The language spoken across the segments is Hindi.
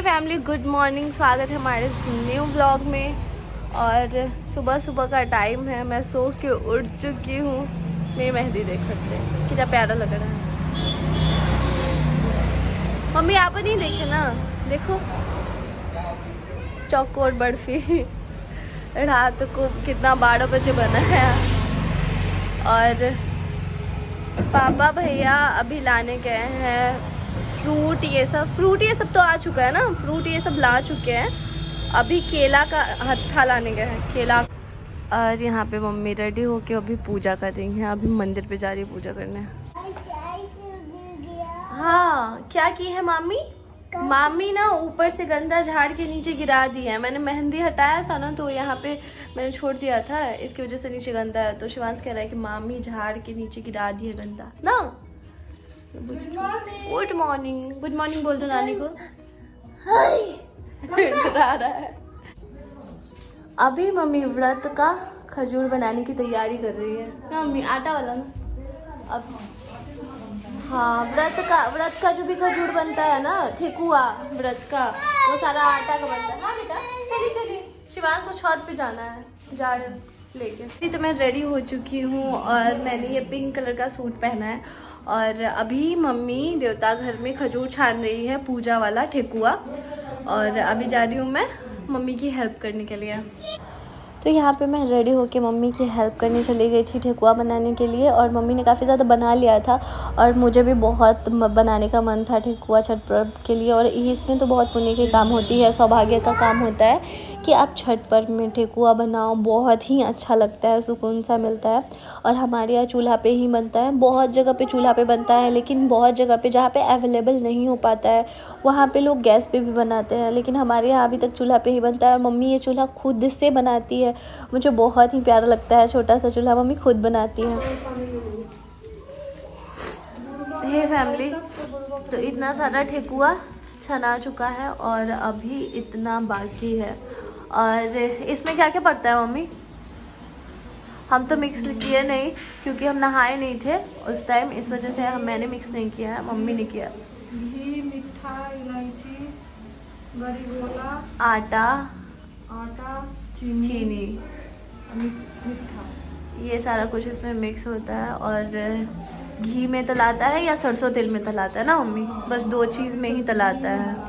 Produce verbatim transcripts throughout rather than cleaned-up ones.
Family, good morning. स्वागत है हमारे न्यू व्लॉग में। और सुबह सुबह का टाइम है, मैं सो के उठ चुकी हूँ। मेरी मेहंदी देख सकते हैं कितना प्यारा लग रहा है। मम्मी आप नहीं देखे ना, देखो चौकोर बर्फी रात को कितना बारह बजे बना है। और पापा भैया अभी लाने गए हैं फ्रूट, ये सब फ्रूट ये सब तो आ चुका है ना, फ्रूट ये सब ला चुके हैं। अभी केला का हत्था लाने गए हैं, केला। और यहाँ पे मम्मी रेडी होके अभी पूजा कर रही हैं। अभी मंदिर पे जा रही है पूजा करने। हाँ क्या की है मामी? मामी ना ऊपर से गंदा झाड़ के नीचे गिरा दी है। मैंने मेहंदी हटाया था ना, तो यहाँ पे मैंने छोड़ दिया था, इसकी वजह से नीचे गंदा है। तो शिवांश कह रहा है कि मामी झाड़ के नीचे गिरा दी है गंदा ना। गुड मॉर्निंग, गुड मॉर्निंग बोल दो नानी को। डरा रहा है। अभी मम्मी व्रत का खजूर बनाने की तैयारी कर रही है ना मम्मी, आटा वाला ना। अब हाँ, व्रत का व्रत का जो भी खजूर बनता है ना, ठेकुआ व्रत का, वो सारा आटा का बनता है। हाँ बेटा चलिए चलिए, शिवांश को छत पे जाना है, जा रहे लेके। तो मैं रेडी हो चुकी हूँ और मैंने ये पिंक कलर का सूट पहना है। और अभी मम्मी देवता घर में खजूर छान रही है, पूजा वाला ठेकुआ। और अभी जा रही हूँ मैं मम्मी की हेल्प करने के लिए। तो यहाँ पे मैं रेडी होके मम्मी की हेल्प करने चली गई थी ठेकुआ बनाने के लिए। और मम्मी ने काफ़ी ज़्यादा बना लिया था और मुझे भी बहुत बनाने का मन था ठेकुआ छठ पर्व के लिए। और इसमें तो बहुत पुण्य की काम होती है, सौभाग्य का काम होता है कि आप छठ पर्व में ठेकुआ बनाओ। बहुत ही अच्छा लगता है, सुकून सा मिलता है। और हमारे यहाँ चूल्हा पे ही बनता है, बहुत जगह पे चूल्हा पे बनता है, लेकिन बहुत जगह पे जहाँ पे अवेलेबल नहीं हो पाता है वहाँ पे लोग गैस पे भी बनाते हैं, लेकिन हमारे यहाँ अभी तक चूल्हा पे ही बनता है। और मम्मी ये चूल्हा खुद से बनाती है, मुझे बहुत ही प्यारा लगता है। छोटा सा चूल्हा मम्मी खुद बनाती है। हे फैमिली, तो इतना सारा ठेकुआ छना चुका है और अभी इतना बाकी है। और इसमें क्या क्या पड़ता है मम्मी? हम तो मिक्स किए नहीं क्योंकि हम नहाए नहीं थे उस टाइम, इस वजह से हम मैंने मिक्स नहीं किया है, मम्मी ने किया। घी, मीठा, इलायची, गरी गोला, आटा, आटा, चीनी, चीनी, मीठा, ये सारा कुछ इसमें मिक्स होता है। और घी में तलाता है या सरसों तेल में तलाता है ना मम्मी? बस दो चीज़ में ही तलाता है।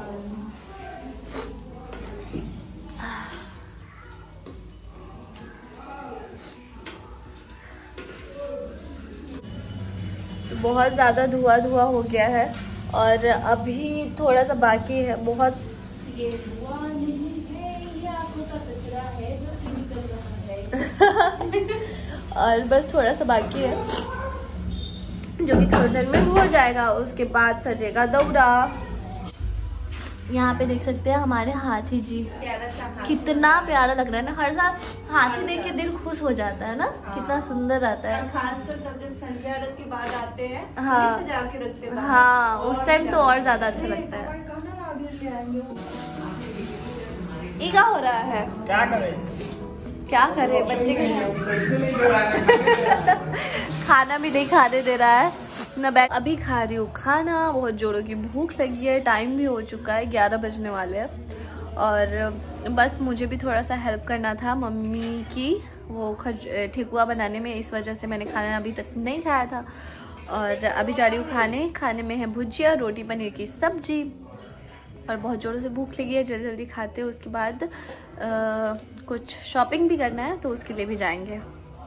तो बहुत ज़्यादा धुआं धुआं हो गया है और अभी थोड़ा सा बाकी है। बहुत ये धुआं नहीं है, ये आंखों का कचरा है जो निकल रहा है। और बस थोड़ा सा बाकी है जो कि थोड़ी देर में हो जाएगा, उसके बाद सजेगा दौरा। यहाँ पे देख सकते हैं हमारे हाथी जी, कितना प्यारा लग रहा है ना। हर साल हाथी देख के दिल खुश हो जाता है ना, कितना सुंदर आता है। खासकर जब संध्या के बाद आते हैं, हाँ सजा के रखते हैं। हाँ, उस टाइम तो और ज्यादा अच्छा लगता है। ये क्या हो रहा है? क्या करें क्या करे बच्चे खाना भी नहीं खाने दे रहा है ना। बैठ अभी खा रही हूँ खाना, बहुत जोरों की भूख लगी है। टाइम भी हो चुका है, ग्यारह बजने वाले हैं। और बस मुझे भी थोड़ा सा हेल्प करना था मम्मी की वो खज ठेकुआ बनाने में, इस वजह से मैंने खाना अभी तक नहीं खाया था। और अभी जा रही हूँ खाने। खाने में है भुजिया, रोटी, पनीर की सब्जी। और बहुत ज़ोरों से भूख लगी है, जल्दी जल्दी खाते हैं। उसके बाद आ, कुछ शॉपिंग भी करना है तो उसके लिए भी जाएंगे।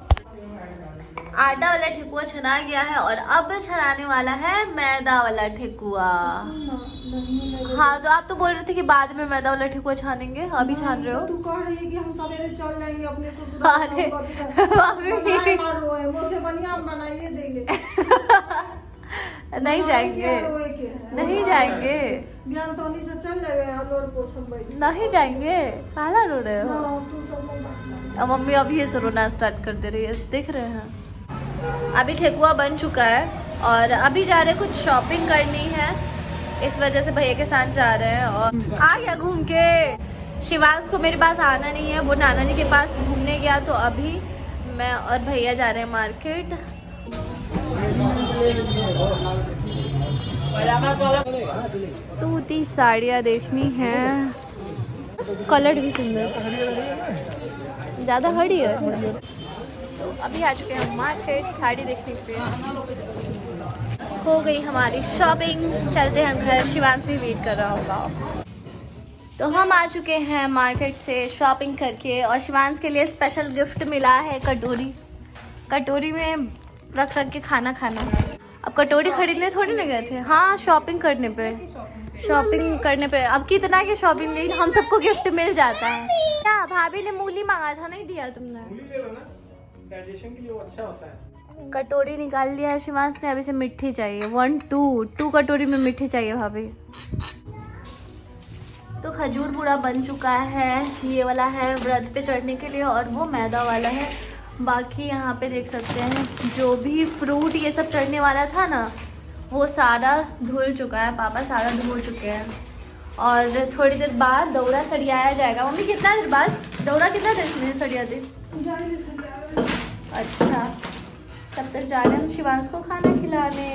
आटा वाला ठेकुआ छना गया है और अब छनाने वाला है मैदा वाला ठेकुआ। हाँ, तो आप तो बोल रहे थे कि बाद में मैदा वाला ठेकुआ छानेंगे, अभी छान रहे हो? तू कह रही है कि हम सवेरे चल जाएंगे अपने ससुराल। अरे बढ़िया बनाइए देंगे। नहीं जाएंगे, नहीं जाएंगे, ज्ञान तोनी से चल जाए। नहीं जाएंगे, काला रो रहे हो? अब मम्मी अभी से रोना स्टार्ट कर दे रही है, देख रहे हैं। अभी ठेकुआ बन चुका है और अभी जा रहे कुछ शॉपिंग करनी है, इस वजह से भैया के साथ जा रहे हैं। और आ गया घूम के। शिवांश को मेरे पास आना नहीं है, वो नाना जी के पास घूमने गया। तो अभी मैं और भैया जा रहे हैं मार्केट। सूती साड़ियाँ देखनी है, कलर भी सुंदर, ज़्यादा हरी है। तो अभी आ चुके हैं मार्केट साड़ी देखने पे। हो गई हमारी शॉपिंग, चलते हैं घर, शिवांश भी वेट कर रहा होगा। तो हम आ चुके हैं मार्केट से शॉपिंग करके, और शिवांश के लिए स्पेशल गिफ्ट मिला है कटोरी। कटोरी में रख रख के खाना खाना। अब कटोरी खरीदने थोड़ी ना गए थे, हाँ शॉपिंग करने पे, शॉपिंग करने पे। अब कितना की शॉपिंग, लेकिन हम सबको गिफ्ट मिल जाता है। क्या भाभी ने मूली मांगा था, नहीं दिया तुमने? मूली ले लो ना, डाइजेशन के लिए वो अच्छा होता है। कटोरी निकाल लिया है शिवांश ने, अभी से मिट्टी चाहिए। वन टू टू कटोरी में मिट्टी चाहिए भाभी। तो खजूर पूरा बन चुका है, ये वाला है व्रत पे चढ़ने के लिए, और वो मैदा वाला है। बाकी यहाँ पे देख सकते हैं जो भी फ्रूट ये सब चढ़ने वाला था ना, वो सारा धुल चुका है, पापा सारा धुल चुके हैं। और थोड़ी देर बाद दौरा सरियाया जाएगा। मम्मी कितना देर बाद दौरा, कितना देर में सरियाते? अच्छा, तब तक जा रहे हैं हम शिवांश को खाना खिलाने।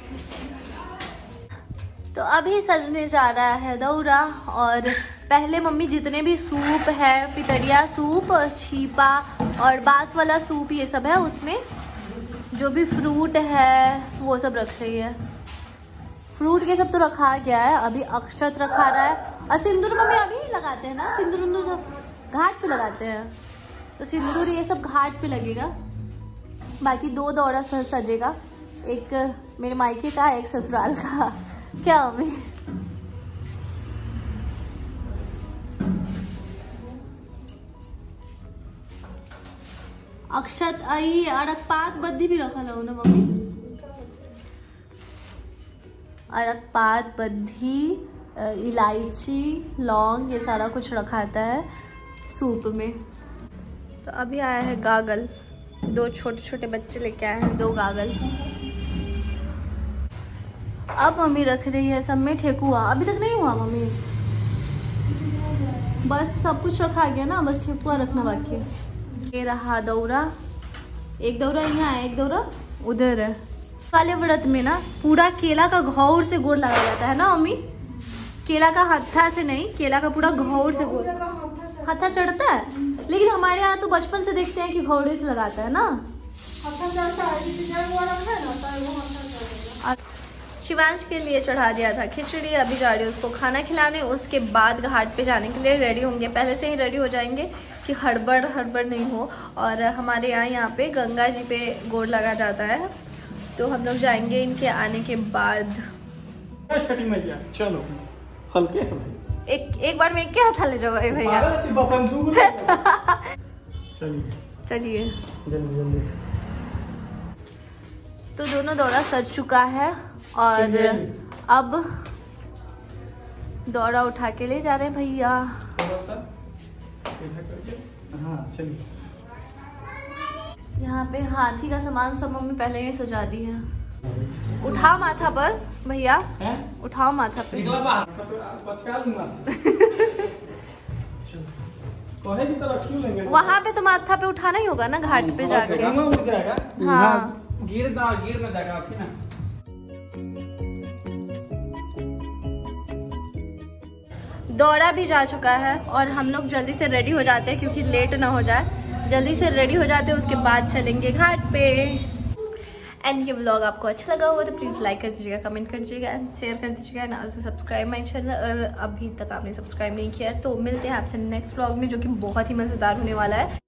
तो अभी सजने जा रहा है दौरा, और पहले मम्मी जितने भी सूप है, पितरिया सूप, छीपा और बांस वाला सूप, ये सब है, उसमें जो भी फ्रूट है वो सब रख रही है। फ्रूट के सब तो रखा गया है, अभी अक्षत रखा रहा है। और सिंदूर मम्मी अभी लगाते हैं ना, सिंदूर उंदूर सब घाट पे लगाते हैं, तो सिंदूर ये सब घाट पे लगेगा। बाकी दो दौरा सजेगा, एक मेरे मायके का, एक ससुराल का। क्या मम्मी? अक्षत आई, अरकपात बद्धी भी रखा लो ना मम्मी। अरकपात, बद्धी, इलायची, लौंग, ये सारा कुछ रखाता है सूप में। तो अभी आया है गागल, दो छोटे छोटे बच्चे लेके आए हैं दो गागल। अब मम्मी रख रही है सब में ठेकुआ। अभी तक नहीं हुआ मम्मी, बस सब कुछ रखा गया ना, बस ठेकुआ रखना बाकी है। ये रहा दौरा, एक दौरा यहाँ है, एक दौरा उधर है। वाले व्रत में ना पूरा केला का घौर से गोड़ लगा जाता है ना मम्मी, केला का हत्था से नहीं, केला का पूरा घौर से गोड़ हत्था चढ़ता है। लेकिन हमारे यहाँ तो बचपन से देखते हैं कि घौड़े से लगाता है ना। शिवांश के लिए चढ़ा दिया था खिचड़ी, अभी जा रही है उसको खाना खिलाने। उसके बाद घाट पे जाने के लिए रेडी होंगे, पहले से ही रेडी हो जाएंगे कि हड़बड़ हड़बड़ नहीं हो। और हमारे यहाँ यहाँ पे गंगा जी पे गोड़ लगा जाता है, तो हम लोग जाएंगे इनके आने के बाद। चलो हल्के एक एक बार में एक के हाथ ले जाओ भैया। चलिए चलिए। जल्दी जल्दी। तो दोनों दौरा सज चुका है, और अब दौरा उठा के ले जा रहे हैं भैया। हाँ चलिए। यहाँ पे हाथी का सामान सब मम्मी पहले ही सजा दी है। उठाओ माथा पर भैया, उठाओ माथा पे। वहाँ पे तो माथा पे उठाना ही होगा ना, घाट पे जाके। हाँ गिर जा गिर ना जाएगा ना। दौरा भी जा चुका है, और हम लोग जल्दी से रेडी हो जाते हैं क्योंकि लेट ना हो जाए। जल्दी से रेडी हो जाते हैं, उसके बाद चलेंगे घाट पे। एंड ये व्लॉग आपको अच्छा लगा होगा तो प्लीज़ लाइक कर दीजिएगा, कमेंट कर दीजिएगा एंड शेयर कर दीजिएगा, and also subscribe my channel. और अभी तक आपने सब्सक्राइब नहीं किया है तो मिलते हैं आपसे नेक्स्ट व्लॉग में, जो कि बहुत ही मज़ेदार होने वाला है।